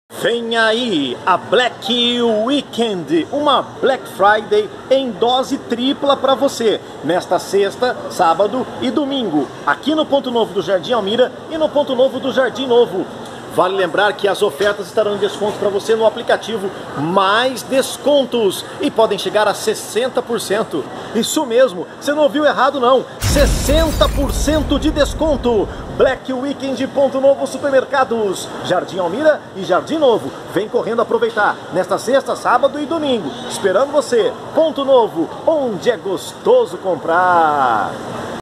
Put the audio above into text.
Vem aí a Black Weekend, uma Black Friday em dose tripla para você, nesta sexta, sábado e domingo, aqui no Ponto Novo do Jardim Almira e no Ponto Novo do Jardim Novo. Vale lembrar que as ofertas estarão em desconto para você no aplicativo, mais descontos, e podem chegar a 60%. Isso mesmo, você não ouviu errado não, 60% de desconto. Black Weekend Ponto Novo Supermercados, Jardim Almira e Jardim Novo. Vem correndo aproveitar nesta sexta, sábado e domingo. Esperando você. Ponto Novo, onde é gostoso comprar.